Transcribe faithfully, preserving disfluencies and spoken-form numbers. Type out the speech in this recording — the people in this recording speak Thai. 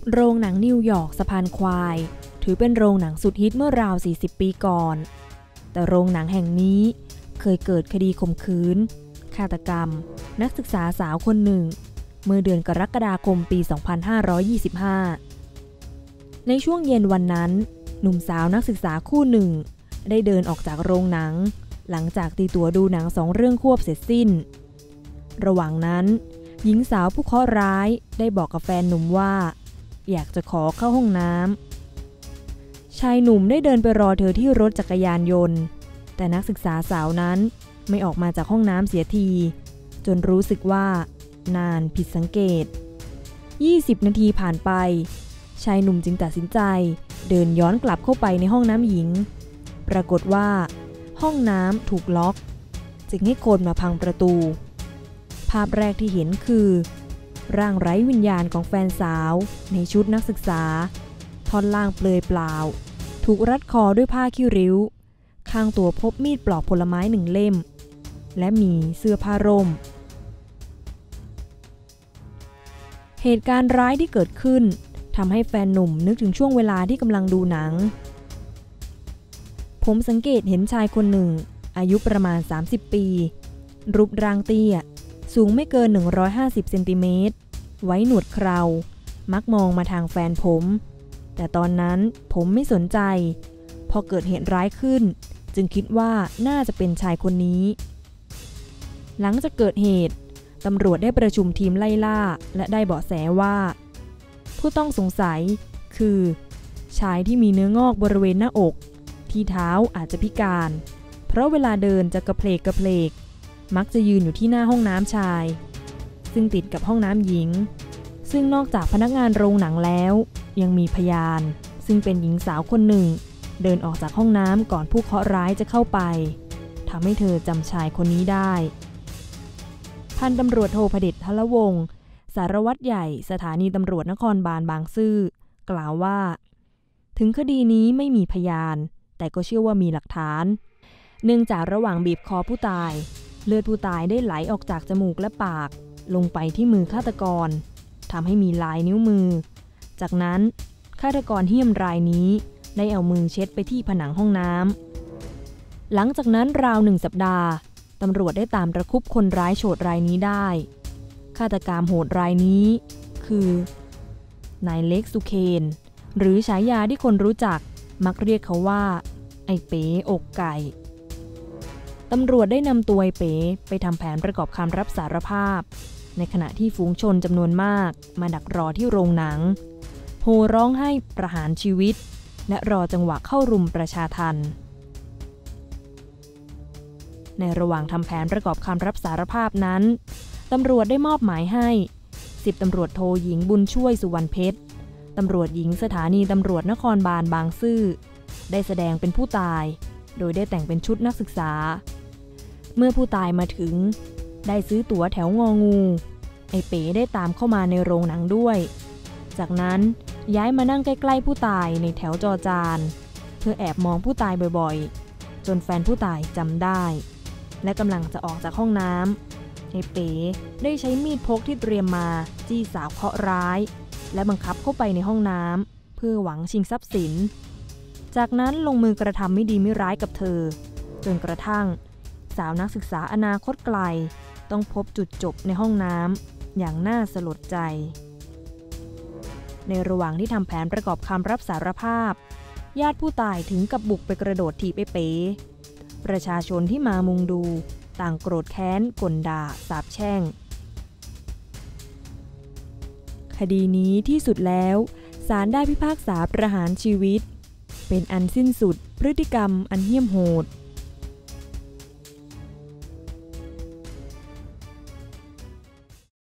โรงหนังนิวยอร์กสะพานควายถือเป็นโรงหนังสุดฮิตเมื่อราวสี่สิบปีก่อนแต่โรงหนังแห่งนี้เคยเกิดคดีข่มขืนฆาตกรรมนักศึกษาสาวคนหนึ่งเมื่อเดือนกรกฎาคมปีสองพันห้าร้อยยี่สิบห้าในช่วงเย็นวันนั้นหนุ่มสาวนักศึกษาคู่หนึ่งได้เดินออกจากโรงหนังหลังจากตีตั๋วดูหนังสองเรื่องควบเสร็จสิ้นระหว่างนั้นหญิงสาวผู้เคราะห์ร้ายได้บอกกับแฟนหนุ่มว่าอยากจะขอเข้าห้องน้ำชายหนุ่มได้เดินไปรอเธอที่รถจักรยานยนต์แต่นักศึกษาสาวนั้นไม่ออกมาจากห้องน้ำเสียทีจนรู้สึกว่านานผิดสังเกตยี่สิบนาทีผ่านไปชายหนุ่มจึงตัดสินใจเดินย้อนกลับเข้าไปในห้องน้ำหญิงปรากฏว่าห้องน้ำถูกล็อกจึงให้คนมาพังประตูภาพแรกที่เห็นคือร่างไร้วิญญาณของแฟนสาวในชุดนักศึกษาท่อนล่างเปลือยเปล่าถูกรัดคอด้วยผ้าขี้ริ้วข้างตัวพบมีดปลอกผลไม้หนึ่งเล่มและมีเสื้อผ้าร่มเหตุการณ์ร้ายที่เกิดขึ้นทำให้แฟนหนุ่มนึกถึงช่วงเวลาที่กำลังดูหนังผมสังเกตเห็นชายคนหนึ่งอายุประมาณสามสิบปีรูปร่างเตี้ยสูงไม่เกินหนึ่งร้อยห้าสิบเซนติเมตรไว้หนวดเครามักมองมาทางแฟนผมแต่ตอนนั้นผมไม่สนใจพอเกิดเหตุร้ายขึ้นจึงคิดว่าน่าจะเป็นชายคนนี้หลังจากเกิดเหตุตำรวจได้ประชุมทีมไล่ล่าและได้เบาะแสว่าผู้ต้องสงสัยคือชายที่มีเนื้องอกบริเวณหน้าอกที่เท้าอาจจะพิการเพราะเวลาเดินจะกระเพลกกระเพลกมักจะยืนอยู่ที่หน้าห้องน้ำชายซึ่งติดกับห้องน้ำหญิงซึ่งนอกจากพนักงานโรงหนังแล้วยังมีพยานซึ่งเป็นหญิงสาวคนหนึ่งเดินออกจากห้องน้ำก่อนผู้เคราะห์ร้ายจะเข้าไปทำให้เธอจำชายคนนี้ได้พันตำรวจโทพเดช ทลวงศ์สารวัตรใหญ่สถานีตำรวจนครบาลบางซื่อกล่าวว่าถึงคดีนี้ไม่มีพยานแต่ก็เชื่อว่ามีหลักฐานเนื่องจากระหว่างบีบคอผู้ตายเลือดผู้ตายได้ไหลออกจากจมูกและปากลงไปที่มือฆาตกรทำให้มีลายนิ้วมือจากนั้นฆาตกรเหี้ยมรายนี้ได้เอามือเช็ดไปที่ผนังห้องน้ำหลังจากนั้นราวหนึ่งสัปดาห์ตำรวจได้ตามตะคุบคนร้ายโฉดรายนี้ได้ฆาตกรรมโหดรายนี้คือนายเล็กสุเคนหรือฉายาที่คนรู้จักมักเรียกเขาว่าไอ้เป๋อกไก่ตำรวจได้นำตัวไอ้เป๋ไปทำแผนประกอบคำรับสารภาพในขณะที่ฝูงชนจำนวนมากมาดักรอที่โรงหนังโห่ร้องให้ประหารชีวิตและรอจังหวะเข้ารุมประชาทัณฑ์ในระหว่างทำแผนประกอบคำรับสารภาพนั้นตำรวจได้มอบหมายให้สิบตำรวจโทหญิงบุญช่วยสุวรรณเพชรตำรวจหญิงสถานีตำรวจนครบาลบางซื่อได้แสดงเป็นผู้ตายโดยได้แต่งเป็นชุดนักศึกษาเมื่อผู้ตายมาถึงได้ซื้อตั๋วแถวงองูไอ้เป๋ได้ตามเข้ามาในโรงหนังด้วยจากนั้นย้ายมานั่งใกล้ๆผู้ตายในแถวจอจานเพื่อแอบมองผู้ตายบ่อยๆจนแฟนผู้ตายจำได้และกำลังจะออกจากห้องน้ำไอ้เป๋ได้ใช้มีดพกที่เตรียมมาจี้สาวเคราะห์ร้ายและบังคับเข้าไปในห้องน้ำเพื่อหวังชิงทรัพย์สินจากนั้นลงมือกระทำไม่ดีไม่ร้ายกับเธอจนกระทั่งสาวนักศึกษาอนาคตไกลต้องพบจุดจบในห้องน้ำอย่างน่าสลดใจในระหว่างที่ทำแผนประกอบคำรับสารภาพญาติผู้ตายถึงกับบุกไปกระโดดถีบไอ้เป๋ประชาชนที่มามุงดูต่างโกรธแค้นก่นด่าสาปแช่งคดีนี้ที่สุดแล้วศาลได้พิพากษาประหารชีวิตเป็นอันสิ้นสุดพฤติกรรมอันเหี้ยมโหด